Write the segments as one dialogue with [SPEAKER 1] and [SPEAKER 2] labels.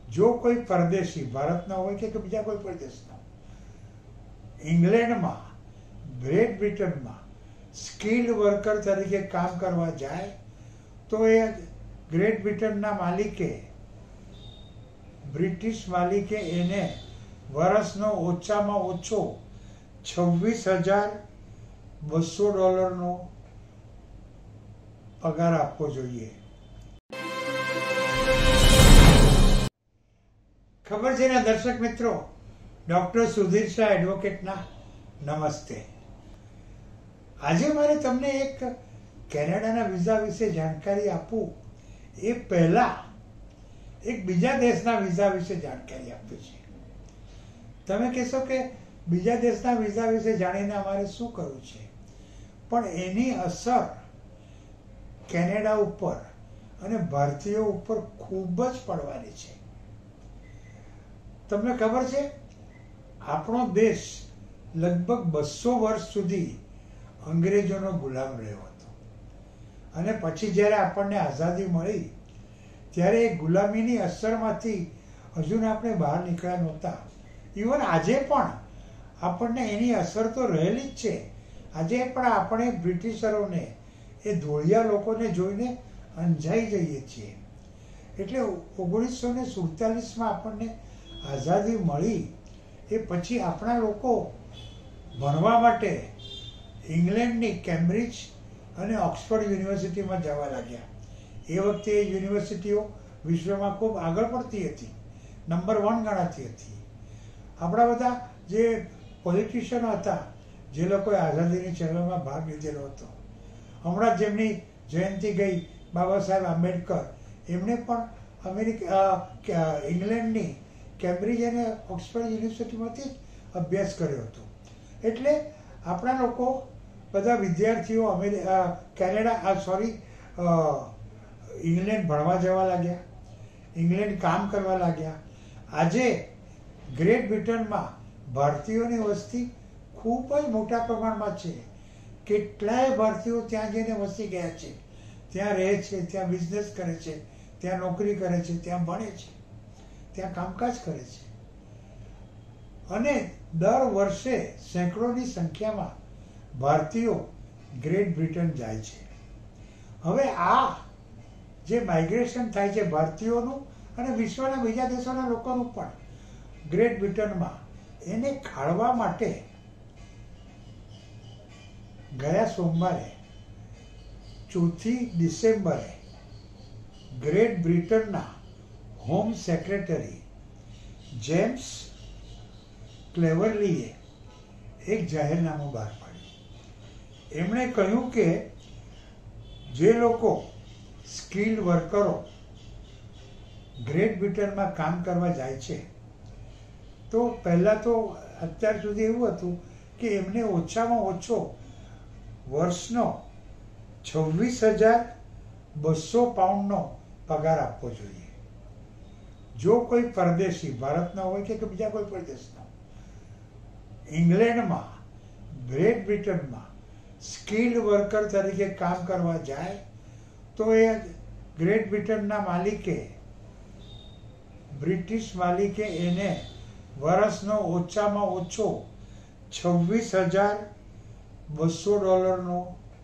[SPEAKER 1] જો કોઈ પરદેશી ભારતના હોય કે બીજા કોઈ પરદેશના ઇંગ્લેન્ડમાં ગ્રેટ બ્રિટનમાં સ્કિલ્ડ વર્કર તરીકે કામ કરવા જાય તો એ ગ્રેટ બ્રિટનના માલિકે બ્રિટિશ માલિકે એને વર્ષનો ઓછામાં ઓછો $26,200 પગાર આપવો જોઈએ. ખબર છે ને દર્શક મિત્રો, ડૉક્ટર સુધીર શાહ એડવોકેટના નમસ્તે. આજે મારે તમને એક કેનેડાના વિઝા વિશે જાણકારી આપું એ પહેલા એક બીજા દેશના વિઝા વિશે જાણકારી આપવી છે. તમે કહેશો કે બીજા દેશના વિઝા વિશે જાણીને અમારે શું કરવું છે, પણ એની અસર કેનેડા ઉપર અને ભારતીયો ઉપર ખૂબ જ પડવાની છે. તમને ખબર છે, આપણો દેશ લગભગ 200 વર્ષ સુધી અંગ્રેજોનો ગુલામ રહ્યો હતો અને પછી જ્યારે આપણને આઝાદી મળી ત્યારે એ ગુલામીની અસરમાંથી હજુ આપણે બહાર નીકળ્યા નહોતા. ઇવન આજે પણ આપણને એની અસર તો રહેલી જ છે. આજે પણ આપણે બ્રિટિશરોને એ ધોળિયા લોકોને જોઈને અંજાઈ જઈએ છીએ. એટલે 1947માં આપણને આઝાદી મળી એ પછી આપણા લોકો ભણવા માટે ઇંગ્લેન્ડની કેમ્બ્રિજ અને ઓક્સફર્ડ યુનિવર્સિટીમાં જવા લાગ્યા. એ વખતે એ યુનિવર્સિટીઓ વિશ્વમાં ખૂબ આગળ પડતી હતી, નંબર 1 ગણાતી હતી. આપણા બધા જે પોલિટિશિયનો હતા, જે લોકોએ આઝાદીની ચળવળમાં ભાગ લીધેલો હતો, હમણાં જેમની જયંતિ ગઈ બાબા સાહેબ આંબેડકર, એમણે પણ ઇંગ્લેન્ડની કેમ્બ્રિજ અને ઓક્સફર્ડ યુનિવર્સિટીમાંથી અભ્યાસ કર્યો હતો. એટલે આપણા લોકો બધા વિદ્યાર્થીઓ ઇંગ્લેન્ડ ભણવા જવા લાગ્યા, ઇંગ્લેન્ડ કામ કરવા લાગ્યા. આજે ગ્રેટ બ્રિટનમાં ભારતીયોની વસ્તી ખૂબ જ મોટા પ્રમાણમાં છે. કેટલાય ભારતીયો ત્યાં જઈને વસી ગયા છે, ત્યાં રહે છે, ત્યાં બિઝનેસ કરે છે, ત્યાં નોકરી કરે છે, ત્યાં ભણે છે, ત્યાં કામકાજ કરે છે. અને દર વર્ષે સેંકડોની સંખ્યામાં ભારતીયો ગ્રેટ બ્રિટન જાય છે. હવે આ જે માઇગ્રેશન થાય છે ભારતીયોનું અને વિશ્વના બીજા દેશોના લોકોનું પણ ગ્રેટ બ્રિટનમાં, એને ખાળવા માટે ગયા સોમવારે 4મી ડિસેમ્બરે ગ્રેટ બ્રિટનના હોમ સેક્રેટરી જેમ્સ ક્લેવરલીએ એક જાહેરનામું બહાર પાડ્યું. એમણે કહ્યું કે જે લોકો સ્કિલ્ડ વર્કરો ગ્રેટ બ્રિટનમાં કામ કરવા જાય છે, તો પહેલાં તો અત્યાર સુધી એવું હતું કે એમને ઓછામાં ઓછો વર્ષનો £26,200 પગાર આપવો જોઈએ. જો કોઈ પરદેશી ભારતના હોય કે બીજા કોઈ પરદેશના ઇંગ્લેન્ડમાં ગ્રેટ બ્રિટનમાં સ્કિલ્ડ વર્કર તરીકે કામ કરવા જાય તો એ ગ્રેટ બ્રિટનના માલિકે બ્રિટિશ માલિકે એને વર્ષનો ઓછામાં ઓછો $26,200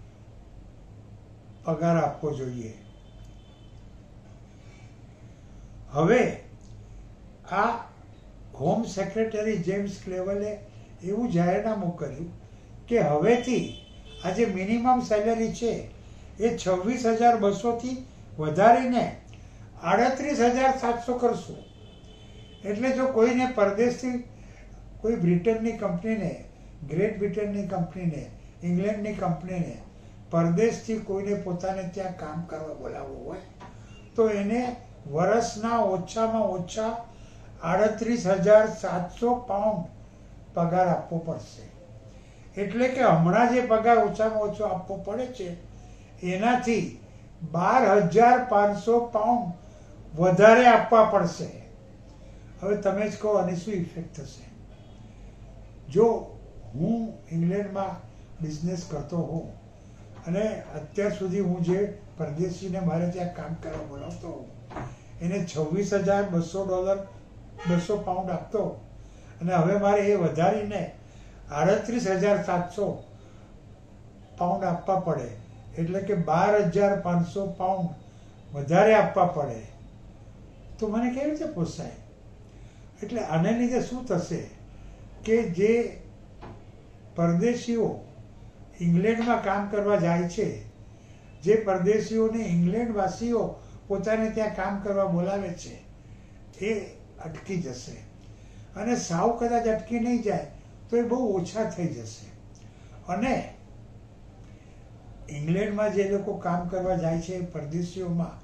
[SPEAKER 1] પગાર આપવો જોઈએ. હવે આ હોમ સેક્રેટરી જેમ્સ ક્લેવલે એવું જાહેરનામું કર્યું કે હવેથી આ જે મિનિમમ સેલેરી છે એ 26,200થી વધારીને 38,700 કરશું. એટલે જો કોઈને પરદેશથી કોઈ બ્રિટનની કંપનીને, ગ્રેટ બ્રિટનની કંપનીને, ઇંગ્લેન્ડની કંપનીને પરદેશથી કોઈને પોતાને ત્યાં કામ કરવા બોલાવવું હોય તો એને વર્ષના ઓછામાં ઓછા £38,700 પગાર આપવો પડશે. એટલે કે હમણાં જે પગાર ઓછામાં ઓછો આપવો પડે છે એનાથી £12,500 વધારે આપવા પડશે. હવે તમે જ કહો આની શું ઇફેક્ટ થશે? જો હું ઇંગ્લેન્ડમાં બિઝનેસ કરતો હોઉં અને અત્યાર સુધી હું જે પરદેશીને મારે ત્યાં કામ કરવા બોલાવતો હોઉં એને $26,200 £200 આપતો, અને હવે મારે એ વધારીને £38,700 આપવા પડે, એટલે કે £12,500 વધારે આપવા પડે, તો મને કેવી રીતે પોસાય? એટલે આને લીધે શું થશે કે જે પરદેશીઓ ઇંગ્લેન્ડમાં કામ કરવા જાય છે, જે પરદેશીઓને ઇંગ્લેન્ડવાસીઓ પોતાને ત્યાં કામ કરવા બોલાવે છે, એ અટકી જશે. અને સાવ કદાચ અટકી નહીં જાય તો એ બહુ ઓછા થઈ જશે. અને ઇંગ્લેન્ડમાં જે લોકો કામ કરવા જાય છે એ પરદેશીઓમાં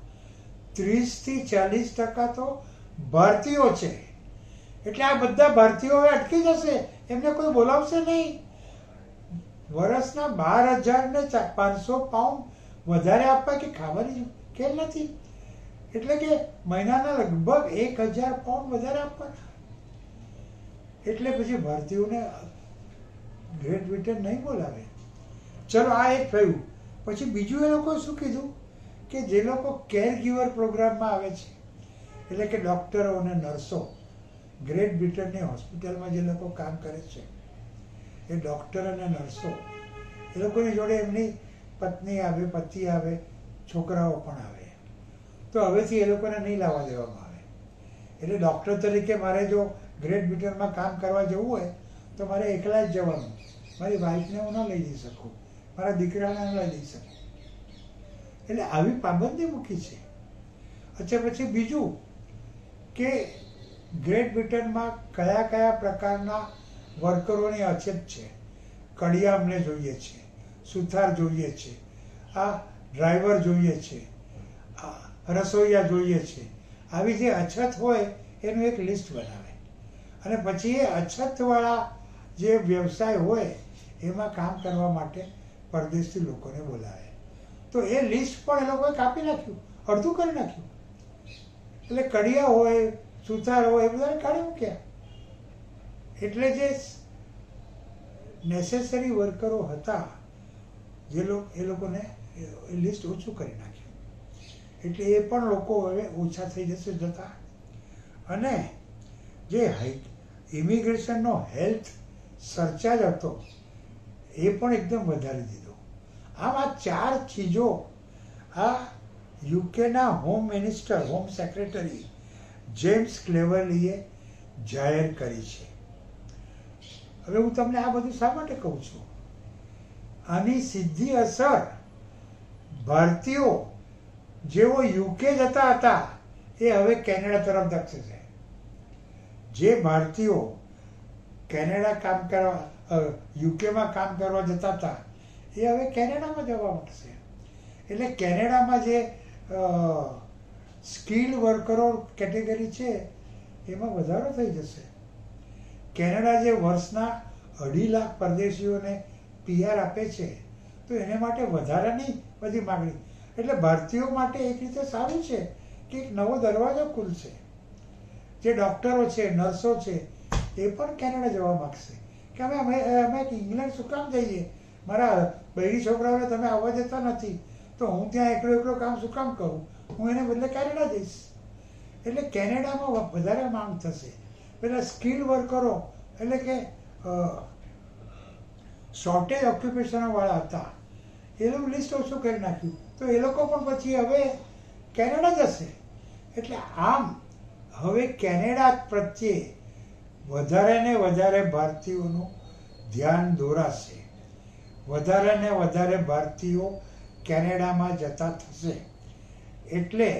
[SPEAKER 1] 30-40% તો ભારતીયો છે. એટલે આ બધા ભારતીયો હવે અટકી જશે, એમને કોઈ બોલાવશે નહીં. વર્ષના £12,500 વધારે આપવા કે ખાવાની ખેલ નથી. એટલે કે મહિનાના લગભગ £1,000 વધારે આપવા. એટલે પછી ભારતીયોને ગ્રેટ બ્રિટન નહીં બોલાવે. ચલો આ એક થયું. પછી બીજું એ લોકોએ શું કીધું કે જે લોકો કેર ગીવર પ્રોગ્રામમાં આવે છે, એટલે કે ડૉક્ટરો અને નર્સો, ગ્રેટ બ્રિટનની હોસ્પિટલમાં જે લોકો કામ કરે છે એ ડૉક્ટર અને નર્સો, એ લોકોની જોડે એમની પત્ની આવે, પતિ આવે, છોકરાઓ પણ આવે. તો હવેથી એ લોકોને નહીં લાવવા દેવામાં આવે. એટલે ડૉક્ટર તરીકે મારે જો ગ્રેટ બ્રિટનમાં કામ કરવા જવું હોય તો મારે એકલા જ જવાનું. મારી વાઈફને હું ન લઈ જઈ શકું, મારા દીકરાને ન લઈ જઈ શકું. એટલે આવી પાબંદી મૂકી છે. અચ્છા, પછી બીજું કે ગ્રેટ બ્રિટનમાં કયા કયા પ્રકારના વર્કરોની અછત છે. કડિયા અમને જોઈએ છે, સુથાર જોઈએ છે, આ ડ્રાઈવર જોઈએ છે, રસોઈયા જોઈએ છે. આવી જે અછત હોય એનું એક લિસ્ટ બનાવે, અને પછી એ અછતવાળા જે વ્યવસાય હોય એમાં કામ કરવા માટે પરદેશી લોકોને બોલાવે. તો એ લિસ્ટ પણ એ લોકોએ કાપી નાખ્યું, અડધું કરી નાખ્યું. એટલે કડિયા હોય, સુથાર હોય, એ બધાને કાઢી મૂક્યા. એટલે જે નેસેસરી વર્કરો હતા એ લોકોને એ લિસ્ટ ઓછું કરી નાખ્યું. એટલે એ પણ લોકો હવે ઓછા થઈ જશે જતા. અને જે ઇમિગ્રેશનનો હેલ્થ સરચાર્જ હતો એ પણ એકદમ વધારી દીધો. આમ આ 4 ચીજો આ યુકેના home minister, home secretary James ક્લેવરલીએ જાહેર કરી છે. હવે હું તમને આ બધું શા માટે કહું છું? આની સીધી અસર ભારતીયો જેઓ યુકે જતા હતા એ હવે કેનેડા તરફ ધકશે. જે ભારતીયો કેનેડા કામ કરવા, યુકેમાં કામ કરવા જતા હતા એ હવે કેનેડામાં જવા માંડશે. એટલે કેનેડામાં જે સ્કિલ્ડ વર્કરો કેટેગરી છે એમાં વધારો થઈ જશે. કેનેડા જે વર્ષના 2.5 લાખ પરદેશીઓને PR આપે છે, તો એને માટે વધારાની બધી માગણી. એટલે ભારતીયો માટે એક રીતે સારું છે કે એક નવો દરવાજો ખુલશે. જે ડૉક્ટરો છે, નર્સો છે, એ પણ કેનેડા જવા માગશે કે અમે ઇંગ્લેન્ડ શું કામ જઈએ? મારા બૈરી છોકરાઓને તમે આવવા દેતા નથી, તો હું ત્યાં એકલો કામ શું કામ કરું? હું એને બદલે કેનેડા જઈશ. એટલે કેનેડામાં વધારે માંગ થશે. પેલા સ્કિલ વર્કરો, એટલે કે શોર્ટેજ ઓક્યુપેશનવાળા હતા, એ લોકો લિસ્ટ ઓછું કરી નાખ્યું, તો એ લોકો પણ પછી હવે કેનેડા જશે. એટલે આમ હવે કેનેડા પ્રત્યે વધારે ને વધારે ભારતીયોનું ધ્યાન દોરાશે. વધારે ને વધારે ભારતીયો કેનેડામાં જતા થશે. એટલે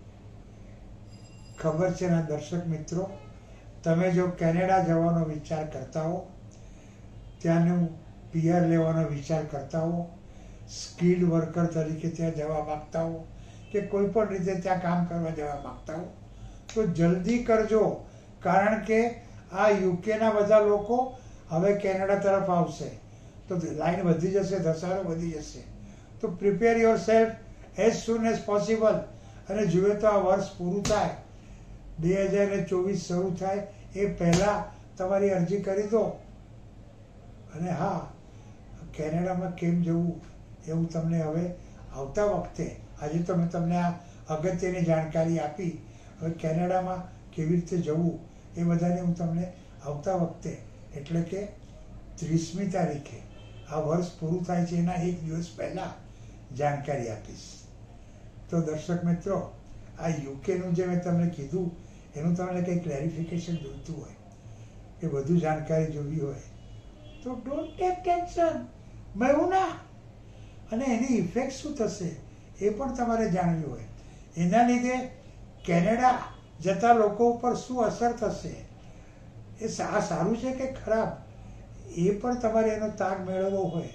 [SPEAKER 1] ખબર છે ને દર્શક મિત્રો, તમે જો કેનેડા જવાનો વિચાર કરતા હો, ત્યાંનું PR લેવાનો વિચાર કરતા હો, સ્કિલ્ડ વર્કર તરીકે ત્યાં જવા માગતા હો, કે કોઈ પણ રીતે ત્યાં કામ કરવા જવા માગતા હો, તો જલ્દી કરજો. કારણ કે આ યુકેના બધા લોકો હવે કેનેડા તરફ આવશે, તો લાઈન વધી જશે, ધસારો વધી જશે. તો prepare yourself as soon as possible. અને જુએ તો આ વર્ષ પૂરું થાય, 2024 શરૂ થાય એ પહેલાં તમારી અરજી કરી દો. અને હા, કેનેડામાં કેમ જવું એવું તમને હવે આવતા વખતે, આજે તો મેં તમને આ અગત્યની જાણકારી આપી, હવે કેનેડામાં કેવી રીતે જવું એ બધાને હું તમને આવતા વખતે એટલે કે 30મી તારીખે આ વર્ષ પૂરું થાય છે એના એક દિવસ પહેલાં જાણકારી આપીશ. તો દર્શક મિત્રો, આ યુકેનું જે મેં તમને કીધું એનું તમને કંઈ ક્લેરિફિકેશન જોઈતું હોય કે વધુ જાણકારી જોવી હોય તો ડોન્ટ ટેક ટેન્શન, મયુના, અને એની ઇફેક્ટ શું થશે એ પણ તમારે જાણવી હોય. એના લીધે કેનેડા જતા લોકો ઉપર શું અસર થશે, એ સારું છે કે ખરાબ, એ પણ તમારે એનો તાગ મેળવવો હોય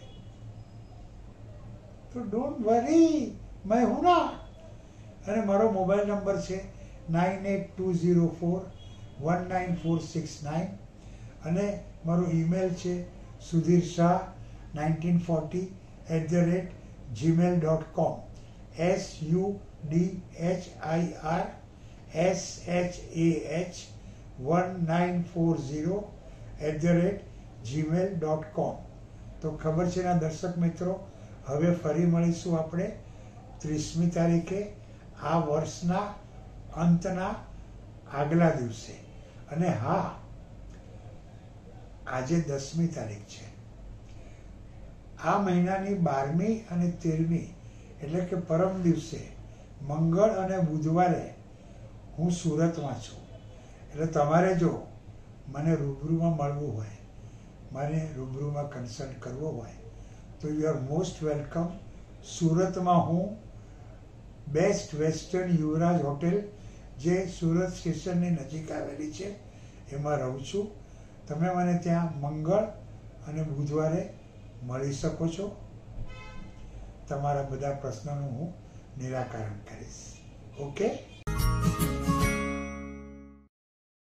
[SPEAKER 1] તો ડોન્ટ વરી, મયુના. અને મારો મોબાઈલ નંબર છે 9820419469 અને મારો ઈમેલ છે sudhirshah1940@gmail.com sudhirshah1940@gmail.com. તો ખબર છે ને દર્શક મિત્રો, હવે ફરી મળીશું આપણે 30મી તારીખે આ વર્ષના અંતના આગલા દિવસે. અને હા, આજે 10મી તારીખ છે. આ મહિનાની 12મી અને 13મી એટલે કે પરમ દિવસે મંગળ અને બુધવારે હું સુરતમાં છું. એટલે તમારે જો મને રૂબરૂમાં મળવું હોય, મને રૂબરૂમાં કન્સલ્ટ કરવો હોય તો યુ આર મોસ્ટ વેલકમ. સુરતમાં હું બેસ્ટ વેસ્ટર્ન યુવરાજ હોટેલ જે સુરત સ્ટેશનની નજીક આવેલી છે એમાં રહું છું. તમે મને ત્યાં મંગળ અને બુધવારે મળી શકો છો. તમારા બધા પ્રશ્નોનું હું નિરાકરણ કરીશ. ઓકે.